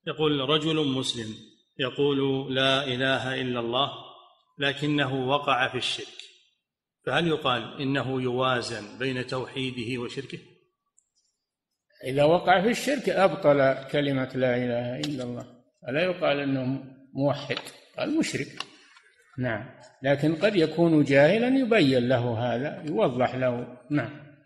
يقول رجل مسلم يقول لا إله إلا الله لكنه وقع في الشرك، فهل يقال إنه يوازن بين توحيده وشركه؟ إذا وقع في الشرك أبطل كلمة لا إله إلا الله، ألا يقال أنه موحد، قال مشرك. نعم، لكن قد يكون جاهلا يبين له هذا، يوضح له. نعم.